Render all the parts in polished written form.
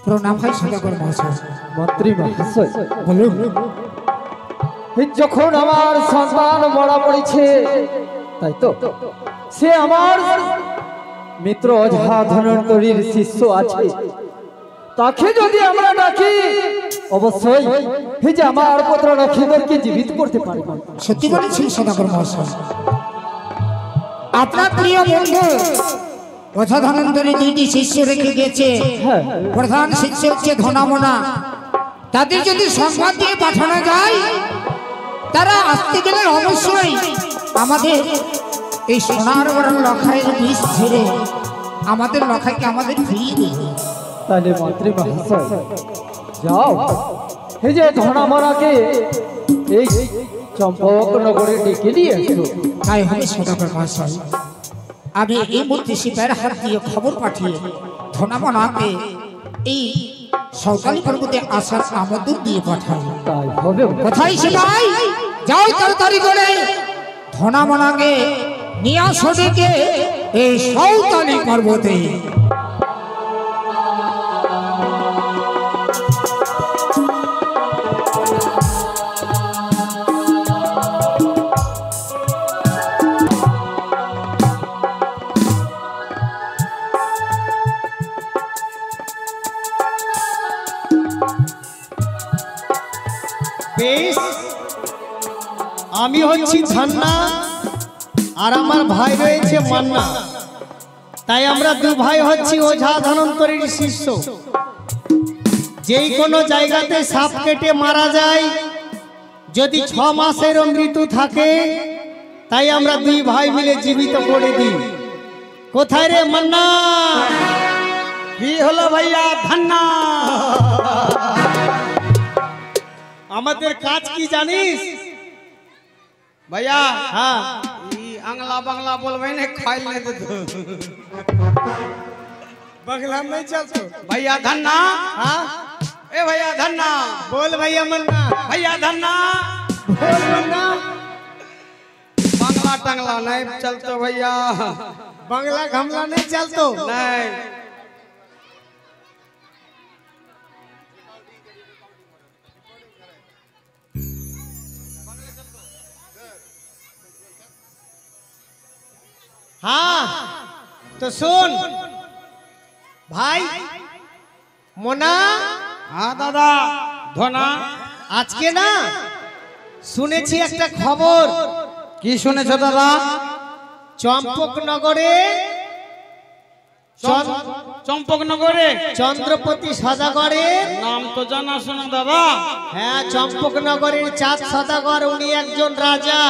প্রণাম হয় সদাগর মহাশয়। মন্ত্রী মহাশয় বলুন। যখন আমার সন্তান মরা পড়েছে, তাই তো সে আমার মিত্র অঝা ধনন্তরীর শিষ্য আছে, তাকে যদি আমরা ডাকি অবশ্যই এই যে আমার পুত্র লক্ষ্মীধরকে জীবিত করতে পারব। সত্যি বলেছেন সদাগর মহাশয়। আপনার প্রিয় বন্ধু অঝা ধনন্তরী দুইটি শিষ্য রেখে গেছে। প্রধান শিষ্য হচ্ছে ধনামনা। তাদের যদি সংবাদ দিয়ে পাঠানো যায়, তারা আসতে গেলে অবশ্যই আমাদের এই সোনার বরণ লখাইয়ের বিষ ছেড়ে আমাদের লখাইকে আমাদের ফিরিয়ে দেবে। তাহলে মন্ত্রী মহাশয় যাও, এই যে ধনামনাকে এই চম্পক নগরে ডেকে নিয়ে এসো। তাই হবে সদাগর মহাশয়। আমি এই মুহূর্তে শিবের হাত দিয়ে খবর পাঠিয়ে ধনামনাকে এই সৌতালি পর্বতে আসার আমন্ত্রণ দিয়ে পাঠাই। তাই হবে। কোথায় শিবাই? যাও তাড়াতাড়ি করে ধনামনাকে নিয়ে আসো ডেকে এই সৌতালি পর্বতে। বেশ, আমি হচ্ছি ধান্না আর আমার ভাই রয়েছে মান্না। তাই আমরা দু ভাই হচ্ছি ওঝা ধনন্তরীর শিষ্য। যেই কোনো জায়গাতে সাপ কেটে মারা যায়, যদি 6 মাসের মৃত্যু থাকে, তাই আমরা দুই ভাই মিলে জীবিত করে দিই। কোথায় রে মান্না? কি হলো ভাইয়া ধান্না? আমাদের কাজ কি জানিস ভাইয়া? হ্যাঁ, আংলা বাংলা বলবে না, খাইলে দে তো বাংলা में चलतो भैया धन्ना। हाँ ए भैया धन्ना बोल भैया मन्ना। भैया धन्ना बोल मन्ना। बांग्ला टंगला नहीं चलतो भैया, बांग्ला घमला नहीं चलतो नहीं। हाँ तो सुन भाई मोना। हाँ दादा धोना, आज के ना শুনেছি একটা খবর। কি শুনেছো দাদা? চম্পকনগরে চম্পকনগরে চন্দ্রপতি সদাগরের নাম তো জানা শোনা দাদা। হ্যাঁ, চম্পকনগরের চাঁদ সদাগর উনি একজন রাজা।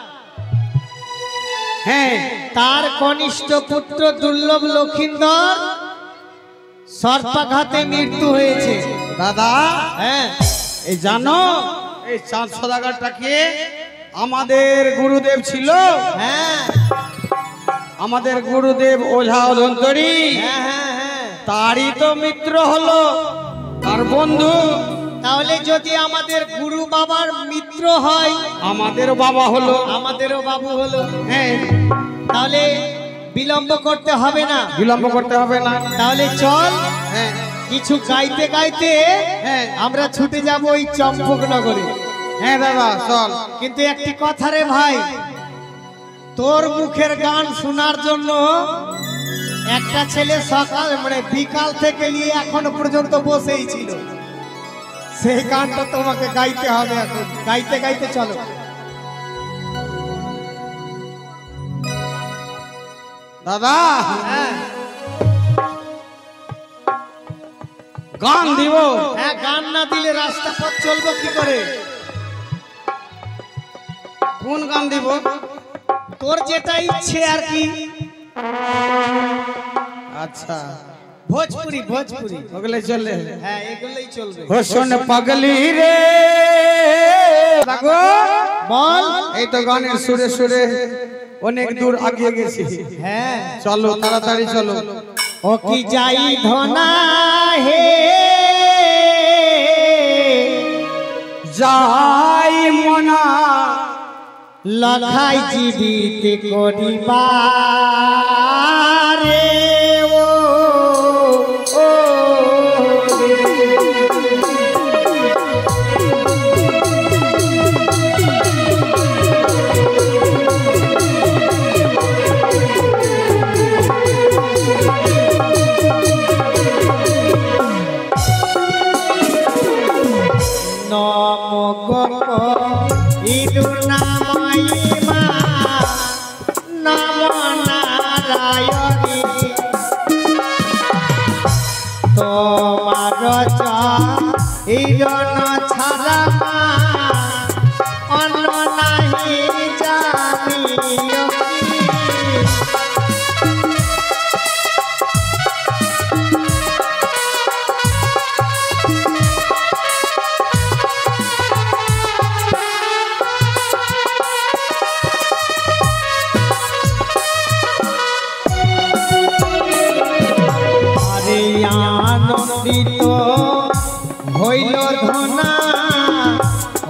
হ্যাঁ, তার কনিষ্ঠ পুত্র দুর্লভ লক্ষিন্দর সর্পাঘাতে মৃত্যু হয়েছে দাদা। হ্যাঁ, এই জানো এই চাঁদ সদাগরটাকে আমাদের গুরুদেব ছিল। হ্যাঁ, আমাদের গুরুদেব ওঝা ধনন্তরী। হ্যাঁ হ্যাঁ হ্যাঁ, তারই তো মিত্র হলো, তার বন্ধু। তাহলে যদি আমাদের গুরু বাবার মিত্র হয়, আমাদেরও বাবা হলো, আমাদেরও বাবু হলো। হ্যাঁ, তাহলে বিলম্ব করতে হবে না, বিলম্ব করতে হবে না। তাহলে চল, হ্যাঁ, কিছু গাইতে গাইতে হ্যাঁ আমরা ছুটে যাব ওই চম্পকনগরে। হ্যাঁ দাদা চল। কিন্তু একটি কথা রে ভাই, তোর মুখের গান শোনার জন্য একটা ছেলে সকাল মানে বিকাল থেকে নিয়ে এখনো পর্যন্ত বসেই ছিল। সেই গানটা তোমাকে গাইতে হবে এখন। গাইতে গাইতে চলো। দাদা গান দিব? হ্যাঁ, গান না দিলে রাস্তা পথ চলবো কি করে? কোন গান দিব? তোর যেটা ইচ্ছে আর কি। আচ্ছা, ভোজপুরি ভোজপুরি ওগুলাই চলে। হ্যাঁ, এগুলাই চলবে। হোসন পাগলি রে লাগো বল। এই তো গানের সুরে সুরে অনেক দূর আগিয়ে গেছি। হ্যাঁ চলো, তাড়াতাড়ি চলো। ও কি যাই ধনা হে যাই মনা লখাই জীবিত করিবারে ও ও রে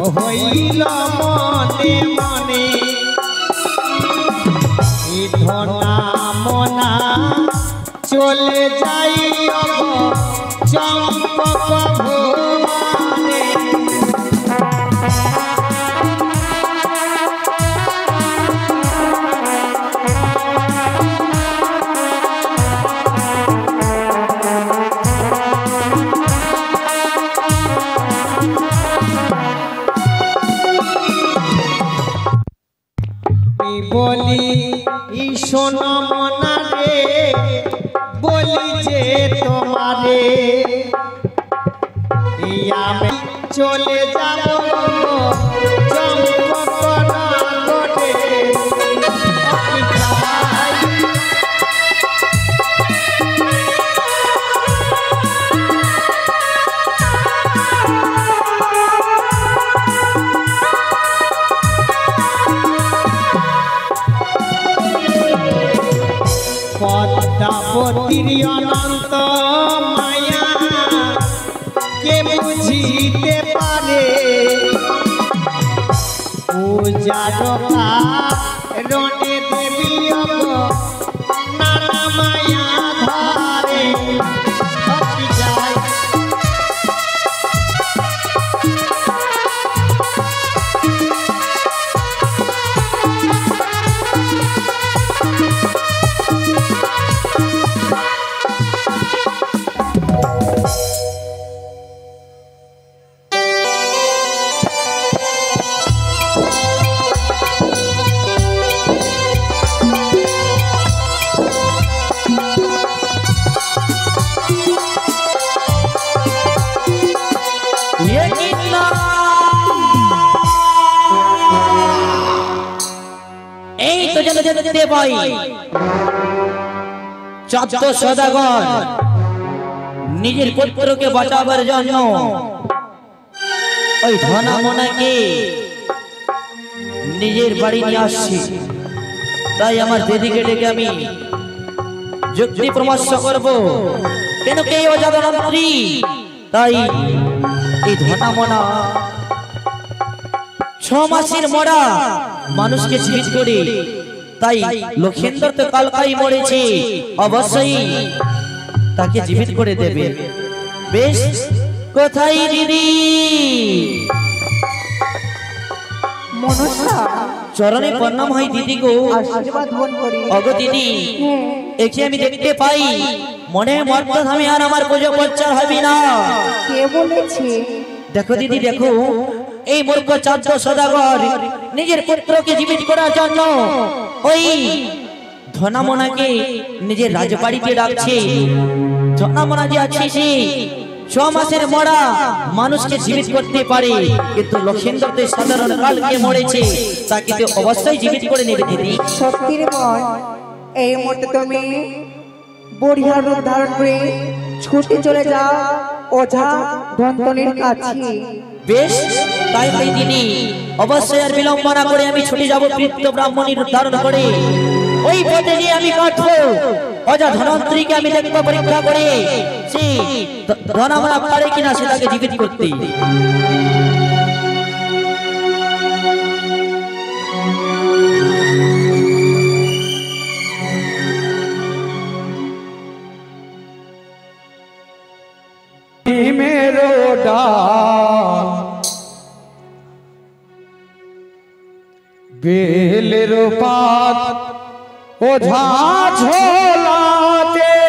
হইল মনে মনে এই ধনা মনা চলে যাই চম্পক ভুবনে বলি শোনো মনা রে বলি যে তোমারে আমি চলে যাব চম্পক নগরে পদ্মাবতীর অনন্ত মায়া কে বুঝিতে পারে পূজারকা রণে দেবী নানা মায়া ধারে যায় দেখতে পাই 14 সদাগর নিজের পুত্রকে বাঁচাবার জন্য ওই ধনা মনাকে নিজের বাড়ি নিয়ে আসছে। তাই আমার দিদিকে ডেকে আমি যুক্তি পরামর্শ করব কেন কে অজাদনন্ত্রী। তাই এই ধনা মনা 6 মাসের মরা মানুষকে জীবিত করে, তাই লক্ষেন্দর তো কালকাই মরেছে, অবশ্যই তাকে জীবিত করে দেবে। বেশ, কোথায় দিদি? মনসা চরণে প্রণাম হয় দিদি গো। আশীর্বাদ গ্রহণ করি। ওগো দিদি, একে আমি দেখতে পাই মনে মর্তধামে আর আমার পুজো প্রচার হবে না। কে বলেছে? দেখো দিদি, দেখো এই মূর্খ 14 সদাগর নিজের পুত্রকে জীবিত করার জন্য ওই ধনামনাকে নিজের রাজবাড়িতে ডাকছে। ধনামনা যে আছে সে 6 মাসের মরা মানুষকে জীবিত করতে পারে, কিন্তু লক্ষেন্দর তো সাধারণ কালকে মরেছে, তাকে তো অবশ্যই জীবিত করে নেবে দিদি। সত্যির মন, এই মুহূর্তে তুমি বুড়িয়ার রূপ ধারণ করে ছুটে চলে যাও ওঝা ধন্তনির কাছে। বেশ, তাই তাই দিদি, অবশ্যই আর বিলম্ব না করে আমি ছুটে যাব কৃত্য ব্রাহ্মণীর ধারণ করে। ওই পথে নিয়ে আমি কাটবো অজা ধনন্ত্রীকে, আমি দেখবো পরীক্ষা করে সে ধনামনা পারে কিনা সেটাকে জীবিত করতে। মেরো ডাল বেলের পাত ওঝা ঝোলাতে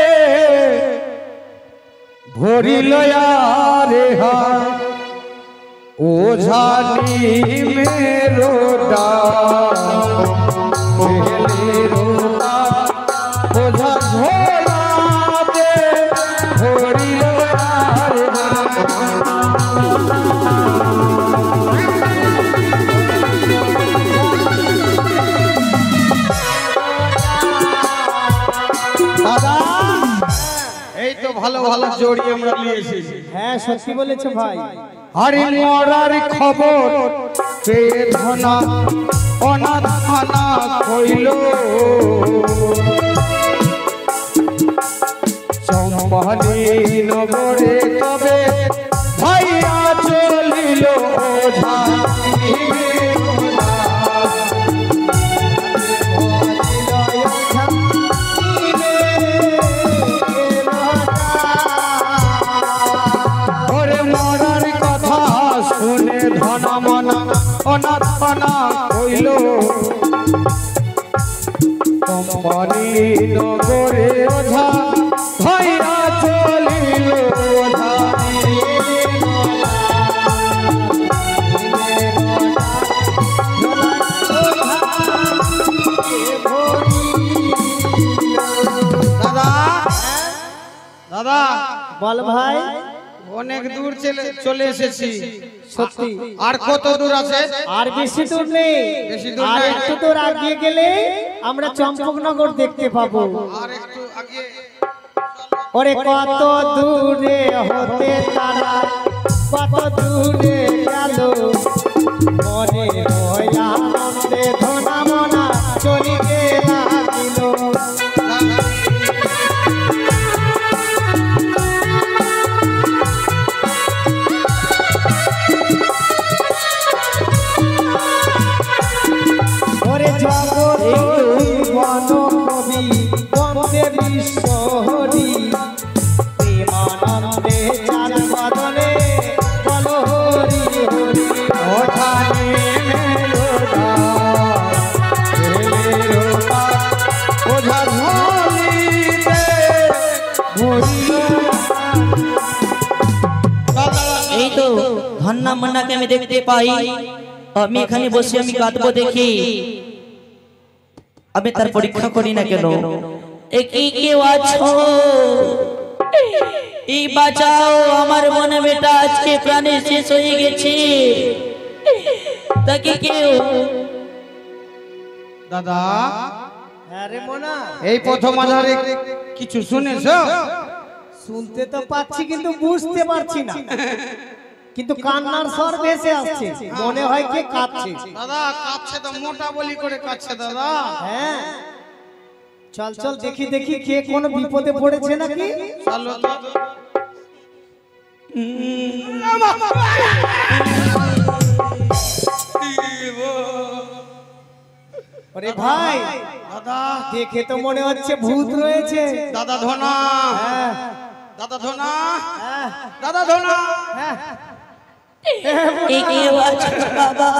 ভরিল রে হাত ওঝা মেরো ডাল বেলের পাত ওঝা ঝোলাতে ভরিল রে দাদা, এই তো ভালো ভালো জড়ি আমরা নিয়ে এসেছি। হ্যাঁ, সত্যি বলেছো ভাই। আরে মরার খবর পেয়ে ধনা অনাথ খানা কইল, চম্পালি নগরে তবে ভাইয়া চলিল ওঝা কম্পনি নগরে ওঝা ভাইয়া চলিল ওঝা দাদা দাদা বল ভাই অনেক দূর চলে এসেছি সত্যি আর কত দূর আছে আর বেশি দূর নেই বেশি দূর আর নেই। একটু দূর আগিয়ে গেলে আমরা চম্পকনগর দেখতে পাবো আর একটু আগে ওরে কত দূরে হতে তারা কত দূরে গেল মনে হইয়া আনন্দে ধনা মনা চলিতে লাগিল ওরে জগৎ বন কবি বন্দে বিশ্বহরি প্রেমানন্দে চার বদনে বল হরি হরি ওঠানে মেলোদা মেলোদা ওঝা ঝলিতে ভরিয়া এই তো ধন্না মন্নাকে আমি দেখতে পাই আমি এখানে বসে আমি কাঁদবো দেখি আমি তার পরীক্ষা করি না কেন একই কেউ আছো এই বাঁচাও আমার মনে বেটা আজকে প্রাণে শেষ হয়ে গেছে তাকে কেউ দাদা আরে মোনা এই প্রথম আধারে কিছু শুনেছো শুনতে তো পাচ্ছি কিন্তু বুঝতে পারছি না কিন্তু কান্নার স্বর ভেসে আসছে মনে হয় কে কাঁদছে দাদা কাছে তো মোটা বলি করে কাছে দাদা হ্যাঁ চল চল দেখি দেখি কে কোন বিপদে পড়েছে নাকি চলো তো আরে ভাই দাদা দেখে তো মনে হচ্ছে ভূত রয়েছে দাদা ধনা হ্যাঁ দাদা ধনা হ্যাঁ দাদা ধনা হ্যাঁ এই কেউ আছো বাবা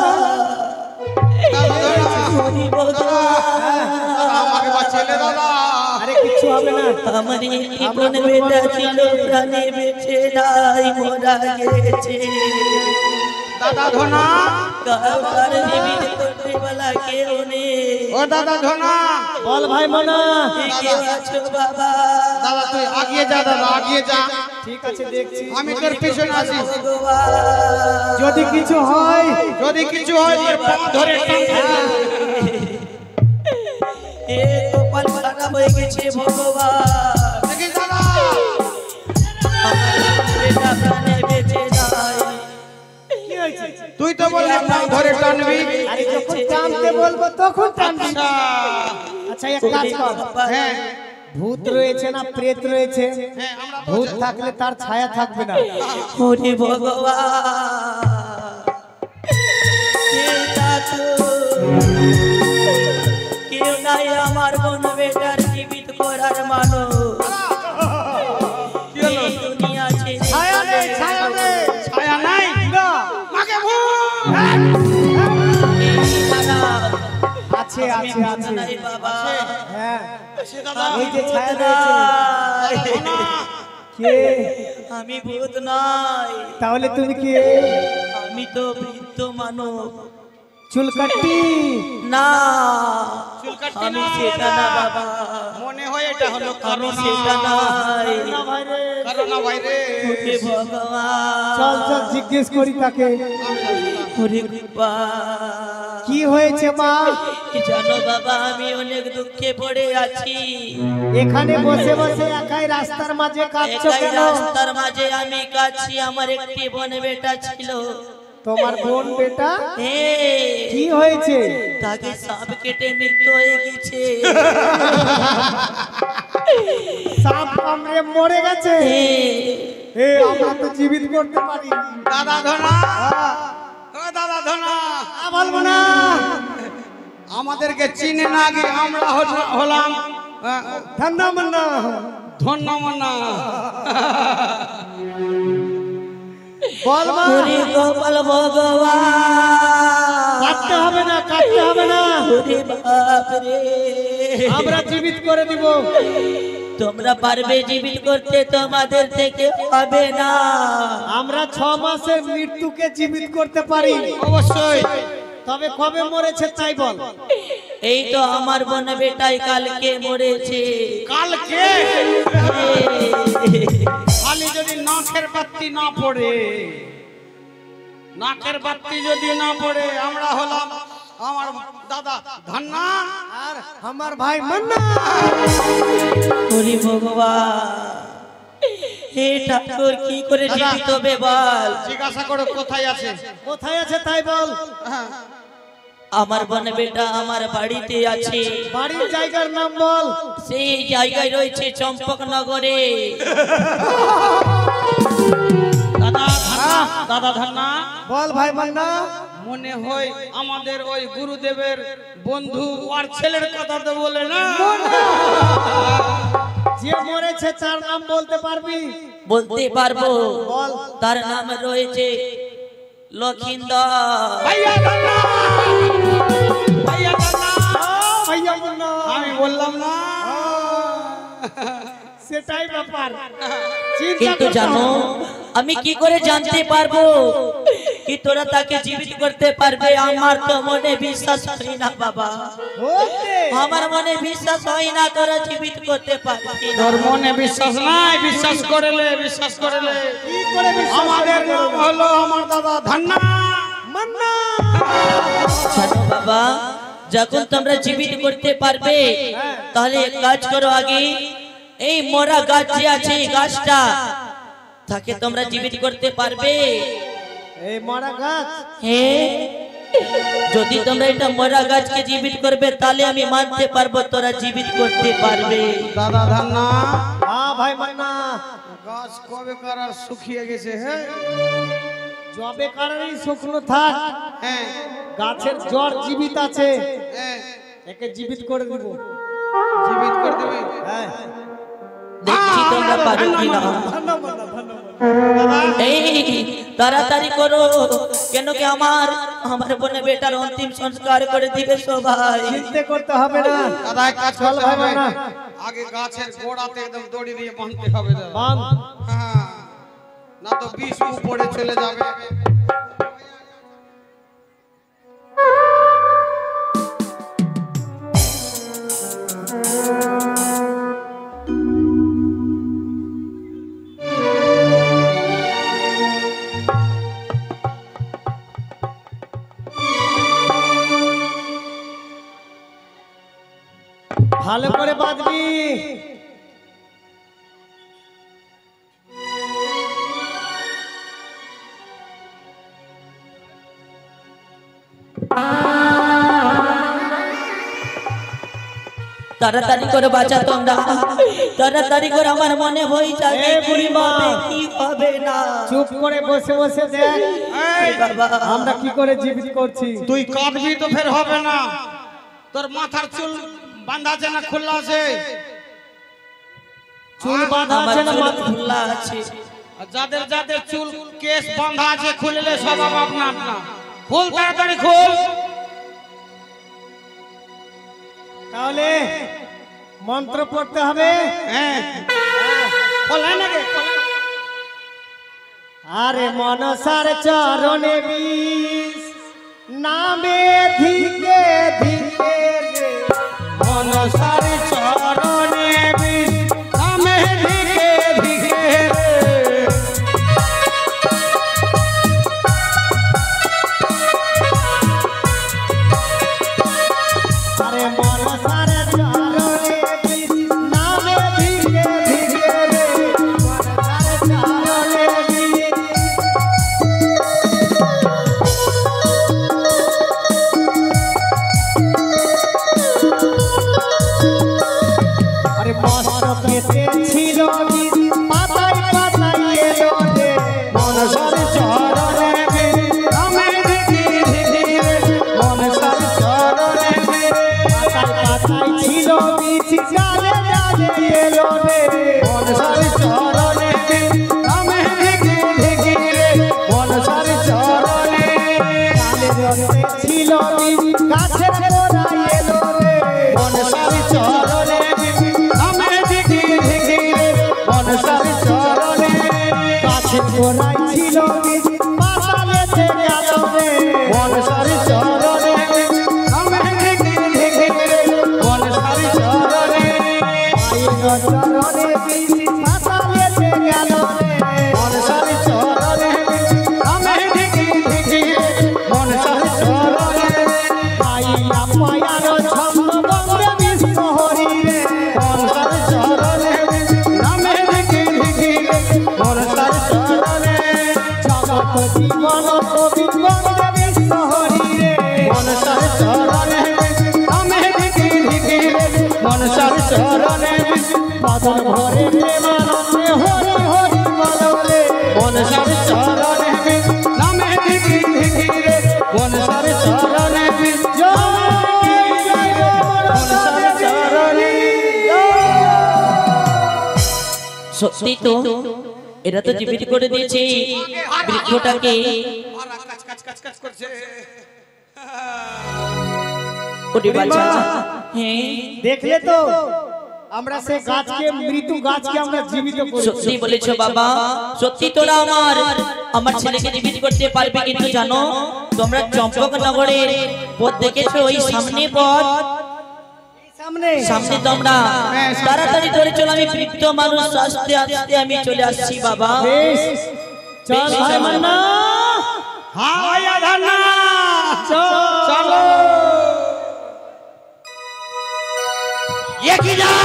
দাদা ধনা হরি বাবা আমাকে বাঁচালে দাদা আরে কিছু হবে না আমার জীবনে বেটা ছিল প্রাণে বেঁচে নাই মরা গেছে দাদা ধনা কার জীবিত করতে বলা কেউ নেই ও দাদা ধনা বল ভাই মোনা কেউ আছো বাবা দাদা তুই আগিয়ে যা দাদা আগিয়ে যা ঠিক আছে দেখছি আমি তোর পিছনে আছি ভগবান যদি কিছু হয় যদি কিছু হয় তোর পা ধরে টান এ কপাল খারাপ হয়ে গেছে ভগবান দেখিস দাদা আমার বেটা প্রাণে বেঁচে নাই কি হয়েছে তুই তো বললি পা ধরে টানবি আরে যখন টানতে বলবো তখন টানবি আচ্ছা আচ্ছা এক কাজ কর হ্যাঁ ভূত রয়েছে না প্রেত রয়েছে হ্যাঁ আমরা ভূত থাকলে তার ছায়া থাকবে না হরি ভগবান কেউ নাই আমার বোন বেটার জীবিত করার মানুষ এই দুনিয়া ছেড়ে ছায়া নেই ছায়া নেই ছায়া নাই না মাকে ভূত এই খারাপ আছে আছে আছে নাই বাবা হ্যাঁ সে দাদা এই যে ছায়া রয়েছে কে আমি ভূত নাই তাহলে তুমি কে আমি তো বৃদ্ধ মানব চুলকাটি না চুলকাটি আমি না সেটা না বাবা মনে হয় এটা হলো আমি সেটা নাই করোনা ভাইরে হে ভগবান চল চল জিজ্ঞেস করি তাকে হরে কৃপা কি হয়েছে মা জানো বাবা আমি অনেক দুঃখে পড়ে আছি এখানে বসে বসে একাই রাস্তার মাঝে কাঁদছো একাই কেন রাস্তার মাঝে আমি কাছি আমার একটি বোন বেটা ছিল তোমার বোন বেটা হে কি হয়েছে তাকে সাপ কেটে মৃত্যু হয়ে গেছে সাপ কামড়ে মরে গেছে হে হে আমরা তো জীবিত করতে পারি দাদা ধনা ও দাদা ধনা বলবো না আমাদেরকে চিনে না আগে আমরা হলাম ঠান্ডা মান্না ধন্যমনা বল মা হরি গোপাল ভগবান কাটতে হবে না, কাটতে হবে না, ওরে বাপ রে, আমরা জীবিত করে দিব। তোমরা পারবে জীবিত করতে? তোমাদের থেকে হবে না। আমরা 6 মাসের মৃত্যুকে জীবিত করতে পারি অবশ্যই। তবে কবে মরেছে তাই বল। এই তো আমার বোন বেটাই কালকে মরেছে। কালকে খালি যদি নাকের বাতি না পড়ে, নাকের বাতি যদি না পড়ে, আমরা হলাম আমার দাদা ধান্না আর আমার ভাই মান্না। হরি ভগবান, হে ঠাকুর কি করে জীবিত হবে বল। জিজ্ঞাসা করো কোথায় আছে। কোথায় আছে তাই বল। হ্যাঁ, আমার বোন বেটা আমার বাড়িতে আছে। বাড়ির জায়গার নাম বল। সেই জায়গায় রয়েছে চম্পকনগরে। দাদা ধান্না, দাদা ধান্না, বল ভাই মান্না। মনে হয় আমাদের ওই গুরুদেবের বন্ধু আর ছেলের কথা তো বলে না। যে মরেছে তার নাম বলতে পারবি? বলতে পারবো, বল। তার নাম রয়েছে লক্ষিন্দর। ভাইয়া ধান্না, ভাইয়া ধান্না, ভাইয়া মান্না। আমি বললাম না। সেটাই ব্যাপার। কিন্তু জানো আমি কি করে জানতে পারবো কি তোরা তাকে জীবিত করতে পারবে? আমার তো মনে বিশ্বাস হয় না বাবা, আমার মনে বিশ্বাস হয় না তোরা জীবিত করতে পারবি না। তোর মনে বিশ্বাস নাই? বিশ্বাস করলে, বিশ্বাস করলে আমাদের নাম হলো আমার দাদা ধান্না মান্না। জানো বাবা, যখন তোমরা জীবিত করতে পারবে তাহলে এক কাজ করো, আগে এই মরা গাছ যে আছে এই গাছটা তাকে তোমরা জীবিত করতে পারবে? এই মরা গাছ? হ্যাঁ, যদি তোমরা এটা মরা গাছকে জীবিত করবে তাহলে আমি মানতে পারবো তোরা জীবিত করতে পারবে। দাদা ধান্না, হ্যাঁ ভাই মান্না। গাছ কবে কার শুকিয়ে গেছে। হ্যাঁ জবে কারণেই শুকনো থাক, হ্যাঁ গাছের জ্বর জীবিত আছে, হ্যাঁ, একে জীবিত করে দিব। জীবিত করে দেবে। হ্যাঁ, দেখছি তোমরা পারো কিনা। এই তাড়াতাড়ি করো, কেন কি আমার বোনে বেটার অন্তিম সংস্কার করে দিবে সবাই। চিন্তা করতে হবে না। দাদা এক কাজ চল করতে ভাই হবে, মান্না। আগে গাছের গোড়াতে একদম দড়ি দিয়ে বাঁধতে হবে দাদা। বাঁধ। হ্যাঁ, না তো বিষ উপরে চলে যাবে। ভালো করে বাঁধবি। তাড়াতাড়ি করে বাঁচা তোমরা, তাড়াতাড়ি করে, আমার মনে ভয় জাগে এ বুড়িমা, কি হবে না। চুপ করে বসে বসে দেখ এই, বাবা, আমরা কি করে জীবিত করছি। তুই কাঁদবি তো ফের হবে না। তোর মাথার চুল বাঁধা আছে না খোলা আছে? চুল বাঁধা আমার আছে না চুল মাথা? খোলা আছে। আর যাদের যাদের চুল কেস বাঁধা আছে খুললে সব আপনা আপনা খুল, তাড়াতাড়ি খুল। তাহলে মন্ত্র পড়তে হবে। হ্যাঁ খোল, হ্যাঁ নাকি? আরে মনসার চরণে বিষ নামে ধিকে ধিকে রে। মনসার চরণে বিষ নামে ধিকে ধিকে রে। আরে মনসার চরণে বিষ নামে ধিকে ধিকে রে। মনসার চরণে বিষ। গোড়াই ছিল বীজ পাতালেতে গেল রে বনসারি চরণে নামে ঢেকে ঢেকে বনসারি চরণে আইন চরণে বীজ পাতালেতে গেল রে বনসারি চরণে নামে ঢেকে ঢেকে বনসারি চরণে পাইয়া পায়ার ছন্দ বন্দে বিষ্ণ হরি রে বনসারি চরণে নামে ঢেকে ঢেকে বনসারি চরণে জগত জীবন কবি বন্দে বিষ্ণ হরি রে বনসারি চরণে নামে ঢেকে ঢেকে বনসারি চরণে বাদল ভরে প্রেমানন্দে হরি হরি বললে বনসারি চরণে নামে ঢেকে ঢেকে বনসারি চরণে বনসারি চরণে সত্যি তো এরা তো জীবিত করে দিয়েছে বৃক্ষটাকে। কাজ কাজ কাজ কাজ করছে ওরে বাছা, হ্যাঁ দেখলে তো আমরা সে গাছকে মৃত্যু গাছকে আমরা জীবিত করেছি সত্যি বলেছো বাবা, সত্যি তোরা আমার ছেলেকে জীবিত করতে পারবে, কিন্তু জানো তোমরা চম্পকনগরের পথ দেখেছো, ওই সামনে পথ সামনে তোমরা তাড়াতাড়ি ধরে চলো, আমি বৃদ্ধ মানুষ আস্তে আস্তে আমি চলে আসছি বাবা। বেশ চল বেশ, ভাই চল। মান্না হায় আধানা চলো একই না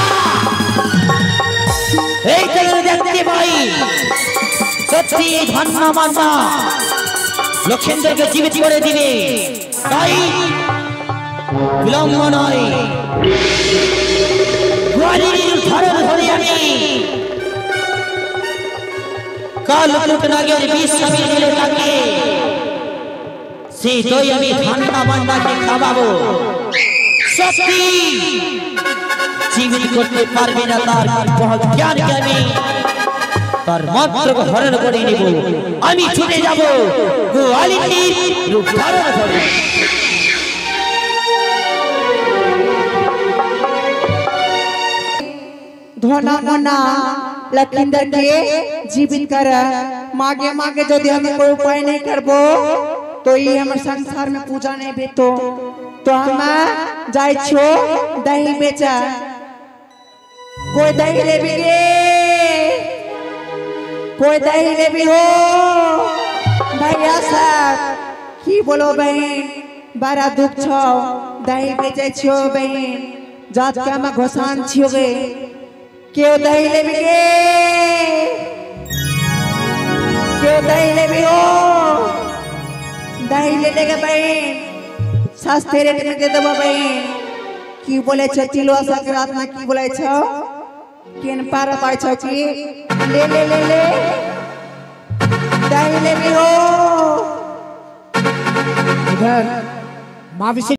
এই চলে দেখতে পাই সত্যি ধন্য মান্না লক্ষেন্দ্রকে জীবিত করে দিবে, তাই বিলম্ব নয়, গোয়ালিনীর ধরন ধরে আমি কাল কুটনাগের বিষ আমি দিলে তাকে সেই দই আমি ধন্য মান্নাকে খাওয়াবো। সত্যি জীবিত করতে পারবে না, তার জ্ঞানকে আমি তার মাত্র হরণ করে নেব, আমি ছুটে যাব গোয়ালিনীর রূপ ধারণ করে। ধনা মনা लखिंदर के जीवित कर मागे मागे यदि हमें कोई उपाय नहीं करबो तो ये हमारे संसार में पूजा नहीं बेतो तो हम जाय छो दही बेचा कोई दही ले भी गे कोई दही ले भी हो भैया साहब की बोलो बहन बड़ा दुख छो दही बेचे छो बहन जात के हम घोषान छियोगे क्यों दही ले भी गे क्यों दही ले भी हो दही ले लेगा बहन सस्ते रेट में दे देबो बहन की बोले छ तिलवा संक्रांत में की बोले छ केन पार पाय छ की ले ले ले ले दही ले भी हो इधर माँ